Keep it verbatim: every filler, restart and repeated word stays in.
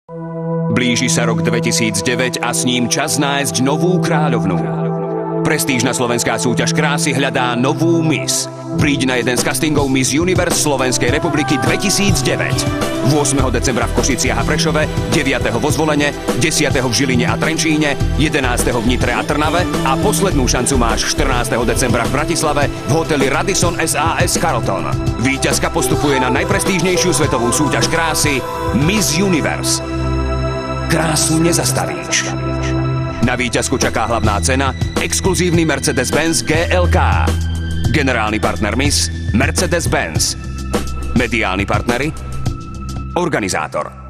Blíži sa rok dvetisícdeväť a s ním čas nájsť novú kráľovnú. Prestížna slovenská súťaž krásy hľadá novú Miss. Príď na jeden z castingov Miss Universe Slovenskej republiky dvetisícdeväť. ôsmeho decembra v Košiciach a Prešove, deviateho vo Zvolene, desiateho v Žiline a Trenčíne, jedenásteho v Nitre a Trnave a poslednú šancu máš štrnásteho decembra v Bratislave v hoteli Radisson es á es Carlton. Víťazka postupuje na najprestížnejšiu svetovú súťaž krásy Miss Universe. Krásu nezastavíš. Na víťazku čaká hlavná cena, exkluzívny Mercedes-Benz gé el ká. Generálny partner Miss Mercedes-Benz. Mediálni partneri, organizátor.